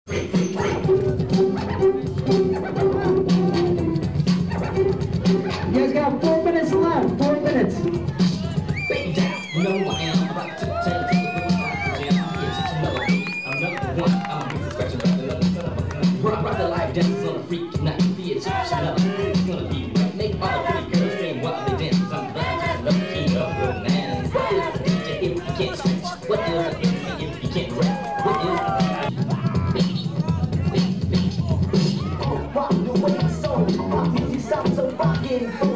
You guys got 4 minutes left. 4 minutes. Baby down, you know who I am. I'm about to tell you another one. I'm a big scratching up another. Rock the life dances on a freak night. The Egyptian it's gonna be right. Make all the pretty girls scream while they dance. I'm blind, no key of romance. What is a DJ if you can't scratch? What is an MC if you can't rap? What is a rock the way it's so. Pop music sounds so rockin'.